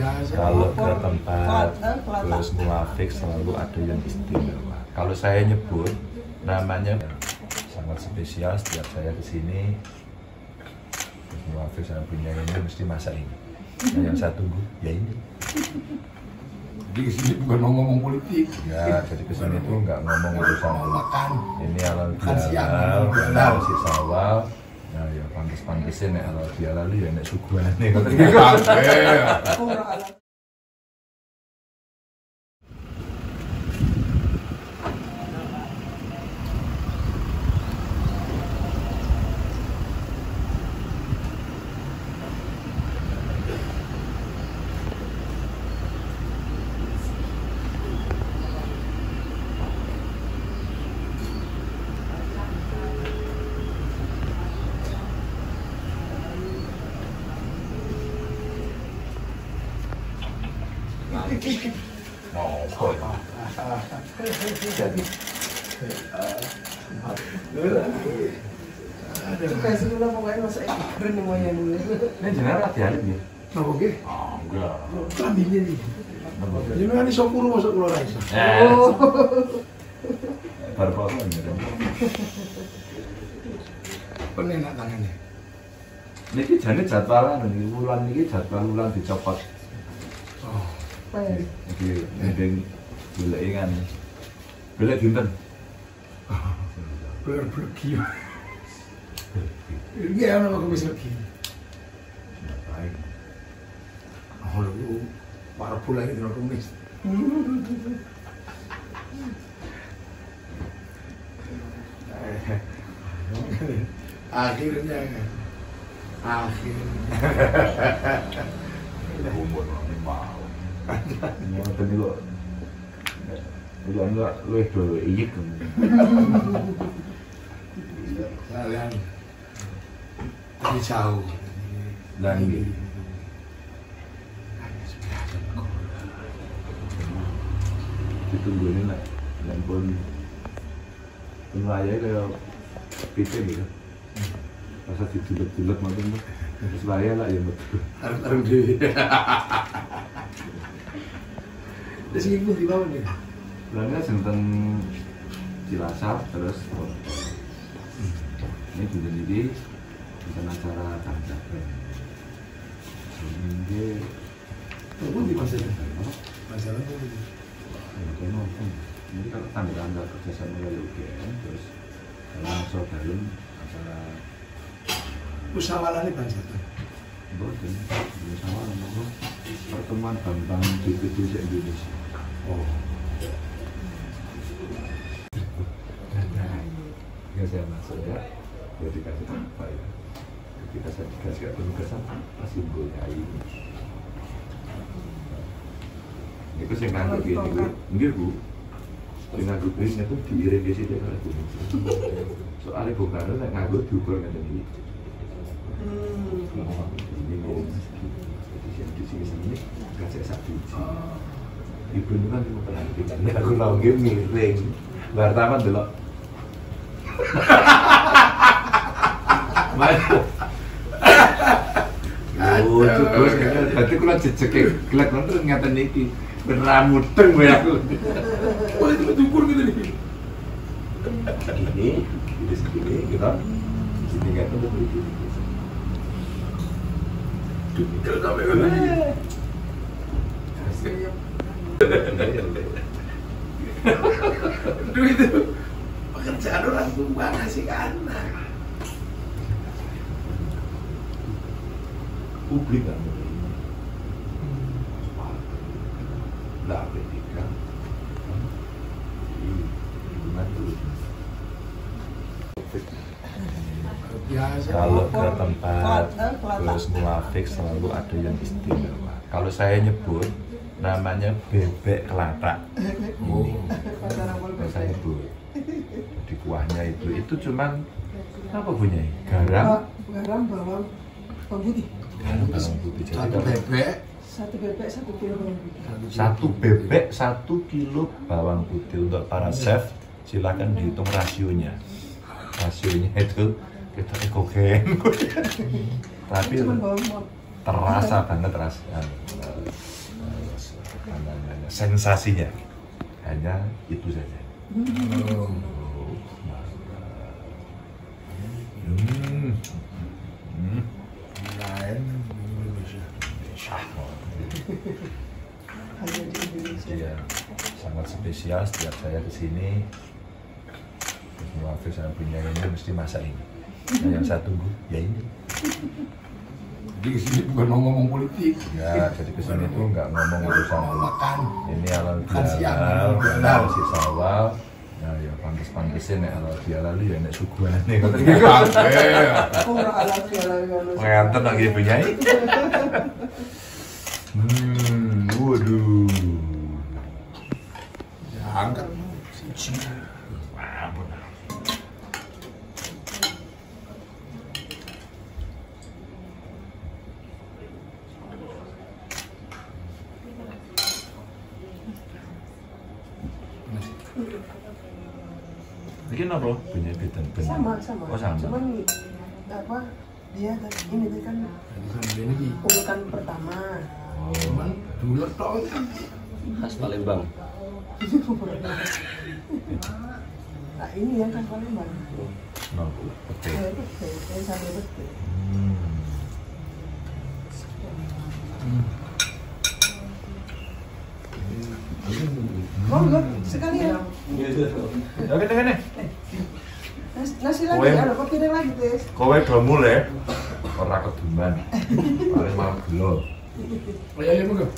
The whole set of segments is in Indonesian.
Kalau ke tempat terus muafik selalu ada yang istimewa. Kalau saya nyebut namanya sangat spesial setiap saya kesini. Terus muafik saya punya ini mesti masak ini. Nah, yang saya tunggu ya ini. Jadi kesini bukan ngomong politik. Ya, jadi kesini tuh nggak ngomong urusan makan. Ini halal siang, bihalal, si sawal. Nah, ya pantes-pantesin nek halal bihalal ya nek suguhane ngoten. Kayak sekolah pokoknya masa keren namanya dulu. Ini jenenge hati-hati ya. Napa nggih? Oh, enggak. Kambingnya iki. Jenengan iso kuru masuk kula ra iso. Baru potong ya. Penenak tangannya. Niki jane jadwalan niki wulan niki jadwal wulan dicopot. Oh. Iki ndeng goleki kan. Golek dinten. Berpergi. Ini ana kok bisa lagi. Baik. Oh lu para pula ini dino kumis. Akhirnya Umur mau. Ngoten niku. Lu enggak lu itu iyik. kalian tadi jauh. Lah iki. Ditunggu ini nek pun penilaian kayak PC gitu. Masa dijulet-julet macam itu. Terus laya lah ya betul. Arep dhewe. Terus ibu di bawah nih. Belanja senten Cilacap terus ini juga jadi bukan acara kancah. Ini Tunggu di masa ini. Masalah itu. Ini kalau tanda-tanda kerjasama dari UGM terus langsung dalam acara Musyawarah ini Banjarkan. Boten, musyawarah nopo pertemuan bank-bank BPD se-Indonesia. Oh. Ya saya masuk ya, dikasih apa ya? Ketika saya dikasih penugasan pasti boleh. Itu saya nganggur gini bu, enggak bu. Nganggur bisnya tuh diiring di sini oleh bu. Soalnya Bung Karno nek nganggur diukur kan ini. Ini mau di sini kasih satu biji. Ibu itu kan cuma perhatikan. Ini aku lagi miring. Wartawan dulu. Maju. Terus berarti kalau jejeke gelek terus ngaten iki beramudeng kowe aku. Oh itu diukur gitu nih. Ini segini kita sini nggak tahu begitu. Kalau sampai kan lagi. Duh itu pekerjaan orang tua ngasih ke anak. Publik kan lah P3 kalau ke tempat terus muafik selalu ada yang istimewa. Kalau saya nyebut namanya bebek kelatak ini saya sebut di kuahnya itu cuman apa punya garam bawang putih. Bawang putih. Satu bebek. Satu bebek 1 kilo bawang putih. 1 kilo bawang putih. Untuk para chef silakan dihitung rasionya. Rasionya itu kita ekogen. Tapi terasa banget rasanya. sensasinya hanya itu saja. Lain Indonesia. Hanya di Indonesia. Iya, sangat spesial setiap saya kesini. Semua saya punya ini mesti masak ini. Nah, yang saya tunggu ya ini. Jadi kesini bukan mau ngomong politik. Ya, jadi kesini tuh nggak ngomong urusan makan. ini halal Makan siang, bihalal, halal. si sawal. Nah, ya pantes-pantesin nek halal bihalal ya nek suguhane ngoten. Aku nggak alami. Ngenten lagi punyai. Waduh. Ya, angkat. Siji. Wah, benar. Bikin apa? Punya beten. Sama. Oh, sama. Cuman apa? Dia ini kan Jadi sama dia lagi. urutan pertama. Cuman dulu tau Khas Palembang. Nah ini yang kan Palembang. No, oke. Betul. Saya sampai betul. Monggo sekalian. Oke, nih. Nasi lagi, Kowe. ada kopi lagi tes. Kowe do mulai ora keduman. Paling malah gelo. Oh iya, iya, monggo.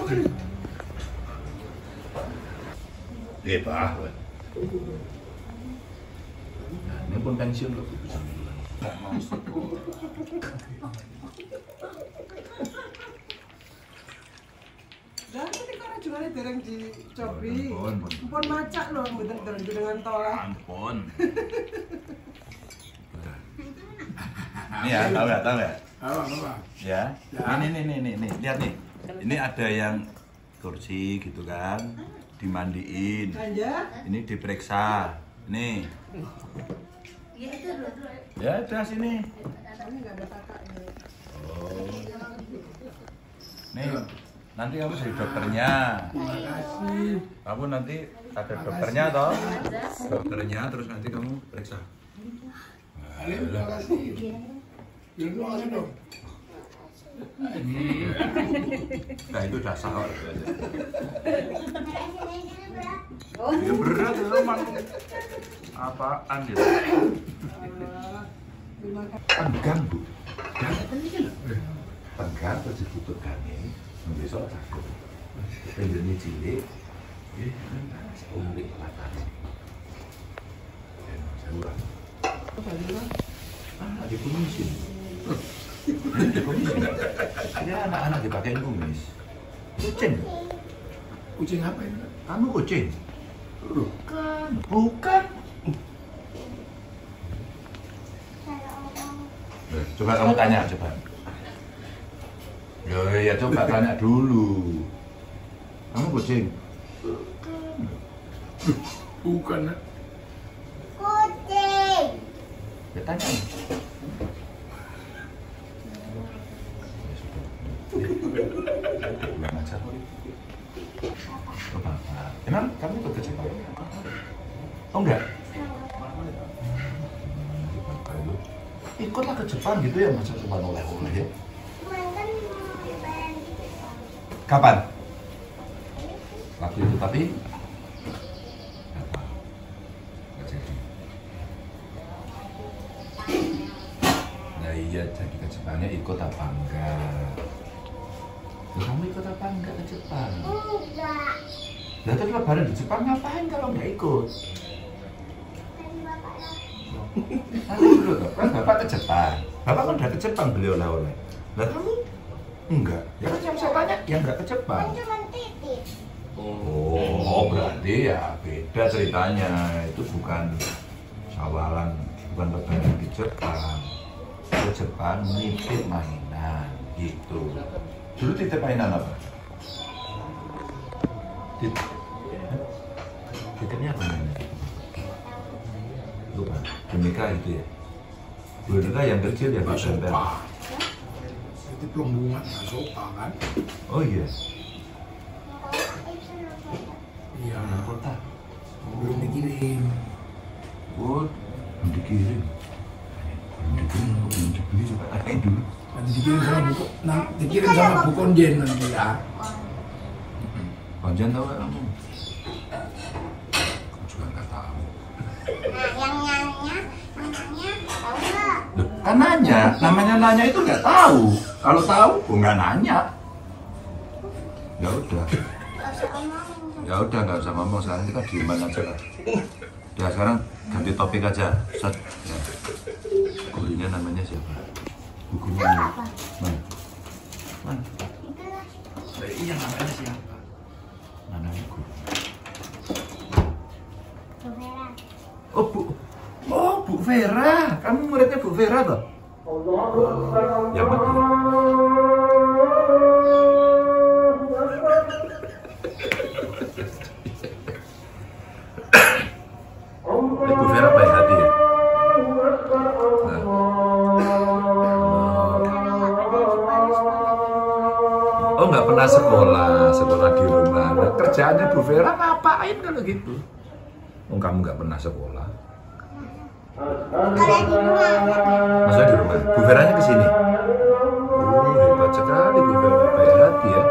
Pak. Nah, ini pun pensiun kok bisa. Dan tadi karena juga ada dereng dicobi. Pun. Pun macak loh, bener dereng dengan tolak. Ampun. Ini ya, tahu nggak? Apa? Ya. Ini, lihat nih. Ini ada yang kursi gitu kan, dimandiin. Aja. Ini diperiksa. Nih. Ya, udah sini. Ini nggak ada kakaknya. Oh. Nih, nanti kamu jadi dokternya. Terima kasih. Kamu nanti ada dokternya toh? Dokternya terus nanti kamu periksa. Alim, terima kasih. Biar terima kasih dong. Nah itu udah sah. Ya berat itu mang. Apaan ya? Terima kasih. Enggan bu. Enggan terus ditutup kami. Besok takut. Penjani cilik. Umlik latar. Saya ulang. Di kumis ini. Di kumis ini. Ini anak-anak dipakein kumis. Kucing. Kucing apa ini? Kamu kucing? Bukan. Bukan. Coba kamu tanya, coba. Ya coba tanya dulu. Kamu kucing? Bukan. Ya tanya. Ulang aja. Coba. Emang kamu ikut ke Jepang? Oh enggak? Ikutlah ke Jepang gitu ya, masa cuma oleh-oleh ya? Kapan? Waktu itu tapi nggak jadi. Nah iya, jadi ke Jepangnya ikut apa enggak? Loh, kamu ikut apa enggak ke Jepang? Enggak. Lah terus lebaran di Jepang ngapain kalau nggak ikut? Nanti dulu toh, kan bapak ke Jepang. Bapak kan udah ke Jepang beli oleh-oleh. Lah kamu enggak? Ya kan yang saya tanya, yang enggak ke Jepang. Cuma titik. Oh, berarti ya beda ceritanya. Itu bukan sawalan, bukan lebaran di Jepang. Ke Jepang nitip mainan gitu. Dulu titip mainan apa? Titipnya apa mainan? Lupa. Boneka itu ya. Boneka yang kecil ya Pak Sempel. Sopa. Itu pelembungan, sopa kan? Oh iya. Iya. Luar kota. Belum dikirim. Oh, belum dikirim. Belum dibeli coba tadi dulu. Nanti dikirim sama Bu Konjen nanti ya. Konjen tahu nggak kamu? Aku juga nggak tahu. Tahu nggak? Loh, kan nanya, namanya nanya itu nggak tahu. Kalau tahu, nggak nanya. Ya udah. Nggak usah ngomong. Ya udah nggak usah ngomong, sekarang kita dieman aja lah. Ya sekarang ganti topik aja. Set. Ya. Gurunya namanya siapa? Bu gurunya. Apa? Mana? Mana? Itulah. Iya namanya siapa? Mana guru? Bu Vera. Oh Bu Vera. Kamu muridnya Bu Vera toh? Ya betul. Bu Vera baik hati ya? Nah. Oh nggak pernah sekolah di rumah. Nah, kerjaannya Bu Vera ngapain kalau gitu? Oh kamu nggak pernah sekolah? Kalau di rumah. Maksudnya di rumah? Bu Veranya kesini? Oh hebat sekali Bu Vera, baik hati ya?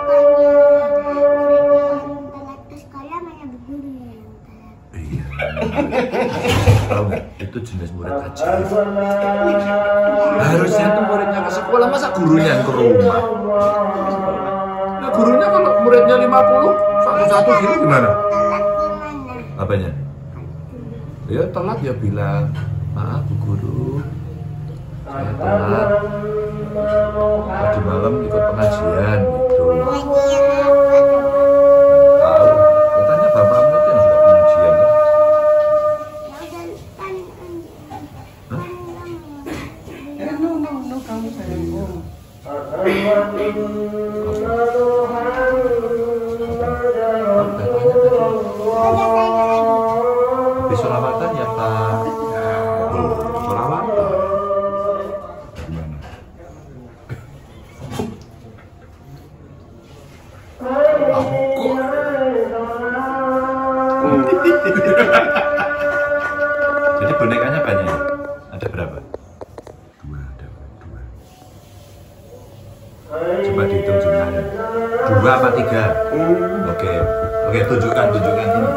Telat ke sekolah mana bu gurunya yang telat. Iya. Tahu nggak? Itu jenis murid ajaib. Harusnya tuh muridnya ke sekolah, masa gurunya yang ke rumah? Nah gurunya kalau muridnya 50, satu-satu gitu gimana? Telat gimana? Apanya? Ya telat ya bilang, maaf Bu Guru, saya telat. Tadi malam ikut pengajian gitu. Pengajian apa tuh? Tahu? Katanya bapakmu itu yang suka pengajian. Ya udah kan Hah? No, kamu sayang. Oh. Habis sholawatan ya Pak. Sholawatan. Gimana? Jadi bonekanya banyak. Ada berapa? Dua. Coba dihitung jumlahnya. 2 apa 3? Oke, tunjukkan ini.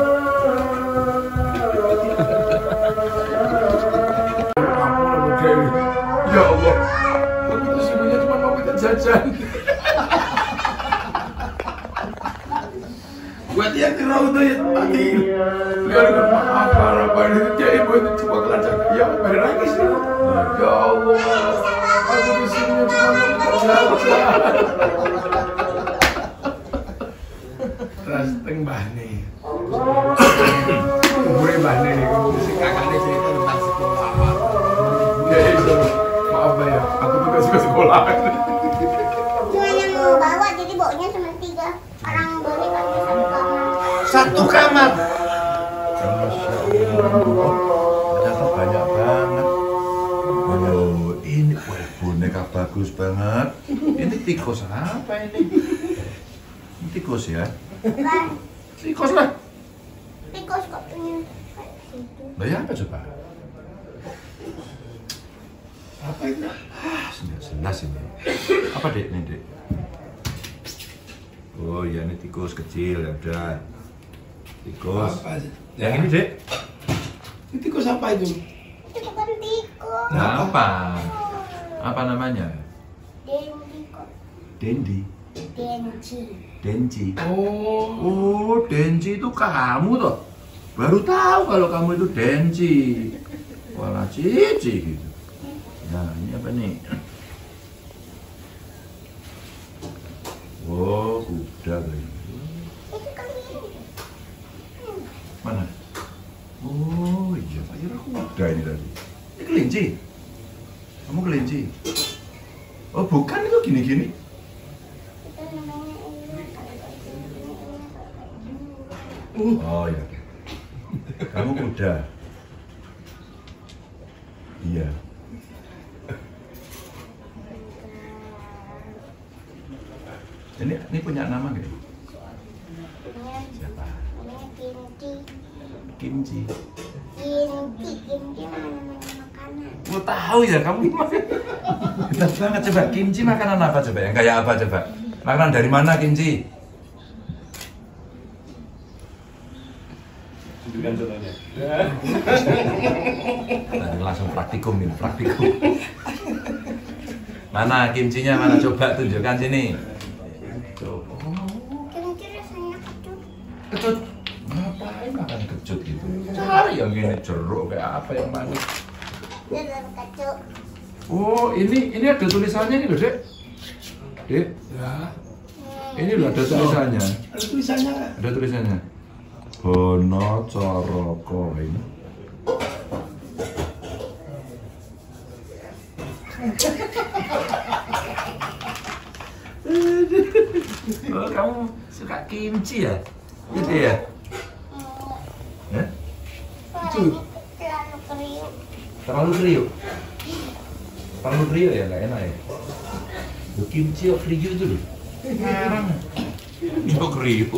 Ya Allah, itu sebenarnya cuma mau kita jajan. Buat yang di Rauda ya tadi. Biar maaf harapan itu dia ibu itu cuma kelancar. Ya bayar lagi sih. Ya Allah, aku di sini cuma mau kita jajan. Rasteng bahne. Gue bahne nih, si kakaknya cerita tentang sekolah. Ya itu, maaf ya, aku juga suka sekolah. Gimana mau bawa jadi baunya cuma 3 orang boleh pakai Satu satu kamar. kamar. Masya Allah. Ternyata banyak banget. Oh, ini boneka bagus banget. Ini tikus apa ini? Ini tikus ya? Kan Tikus lah. tikus kok punya situ. Lah ya apa coba? Apa itu? Nggak jelas ini. Apa dek ini dek? Oh ya ini tikus kecil ya udah. Tikus. Apa? Yang ini dek? Itu tikus apa itu? Itu bukan tikus. Nah, apa? Apa namanya? Denji kok. Dendi. Denji. Denji. Oh, Oh, Denji itu kamu toh? Baru tahu kalau kamu itu Denji. Wala cici gitu. Nah, ini apa nih? Oh, kuda kayaknya. Itu keliling. Mana? Oh, iya, saya kira kuda ini tadi. Ini kelinci. Kamu kelinci. Oh, bukan itu gini-gini. Itu namanya ini kalau Oh ya. Kamu kuda. Iya. Ini punya nama nggak? Siapa? namanya kimchi. Kimchi. Kimchi makanan. Mau tahu ya kamu? Hebat banget. Coba kimchi makanan apa coba? Yang kayak apa coba? Makanan dari mana kimchi? Tunjukkan contohnya. Nah, langsung praktikum ini, praktikum. Mana kimchinya? Mana coba tunjukkan sini. Coba. Kimchi rasanya kecut. Kecut. Ngapain makan kecut gitu? Cari yang gini jeruk kayak apa yang manis. Dalam kecut. Oh, ini ada tulisannya nih loh, Dek. Dek, Ya. ini loh ada tulisannya. Ada tulisannya nggak? Ada tulisannya. Bono Coroko ini. Oh, kamu suka kimchi ya? Gitu ya? Hah? Suaranya terlalu kriuk. Terlalu kriuk? Terlalu kriuk ya? Nggak enak ya? Loh, kimchi kok kriuk itu loh? Ngarang. Itu kriuk.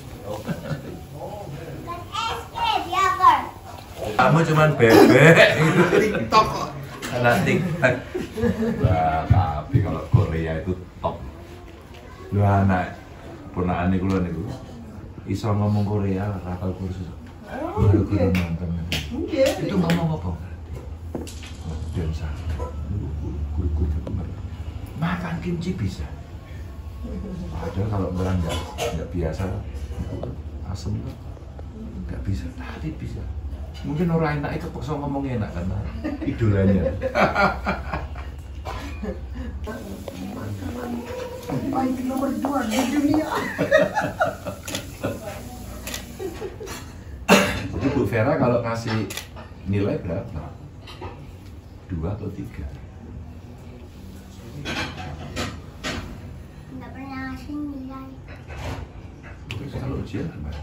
Kan es krim, yogurt. Kamu cuman bebek gitu. TikTok kok. Anak TikTok. Wah, tapi kalau Korea itu top. Lu anak ponakan kula niku iso ngomong Korea rapal kursus. Baru kudu nonton. Itu ngomong apa? Biasa. Guru-guru makan kimchi bisa. Padahal kalau orang nggak biasa asem tuh nggak bisa, tapi bisa. Mungkin orang enak itu paksa ngomong enak karena idolanya. Baik nomor 2 di dunia. Jadi Bu Vera kalau ngasih nilai berapa? 2 atau 3? Nggak pernah ngasih nilai. Terus kalau ujian gimana?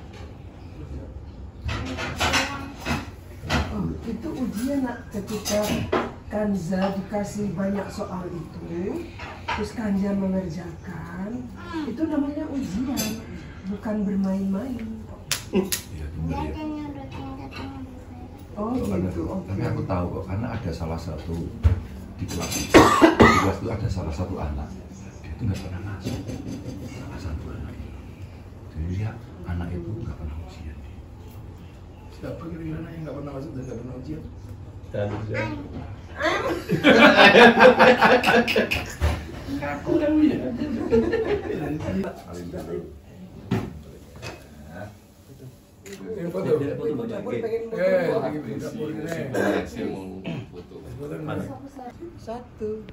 Oh, itu ujian nak ketika Kanza dikasih banyak soal itu, terus Kanza mengerjakan, itu namanya ujian, bukan bermain-main. Iya, Dia iya. ada nyurutin katanya. Oh gitu, oke. Tapi aku tahu kok karena ada salah satu di kelas. Di kelas itu ada salah satu anak. Dia itu nggak pernah masuk. Salah satu anak. Jadi dia anak itu nggak pernah ujian. Siapa kira-kira yang nggak pernah masuk dan nggak pernah ujian? Dan Aku kan ya. Yang foto. Lagi beli dapur ini. Foto yang mana? 1,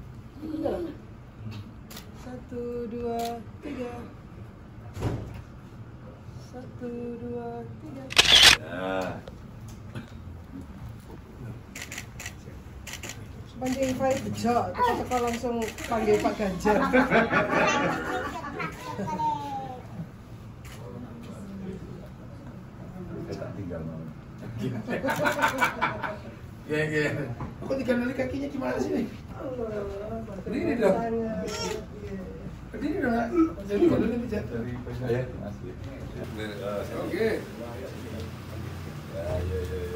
2, 3. 1, 2, 3. Panggil Farid bejo, terus teko langsung panggil Pak Ganjar. Saya tak tinggal mau. Ya. Kok dikenali kakinya gimana sih nih? Berdiri dong. Berdiri dong. Jadi kalau ini jatuh. Saya asli. Oke. Ya.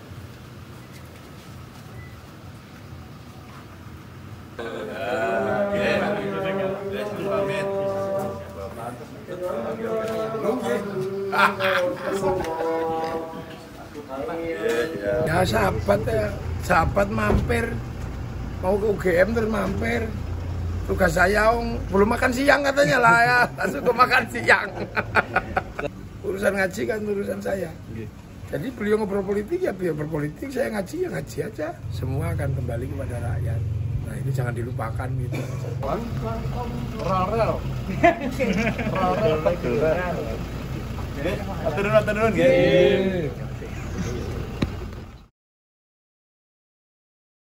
Ya sahabat mampir mau ke UGM terus mampir. Tugas saya belum makan siang katanya lah ya, langsung ke makan siang. Urusan ngaji kan urusan saya. Jadi beliau ngobrol politik ya biar berpolitik, saya ngaji ya ngaji aja. Semua akan kembali kepada rakyat. Nah ini jangan dilupakan gitu. Rarel. Turun, guys.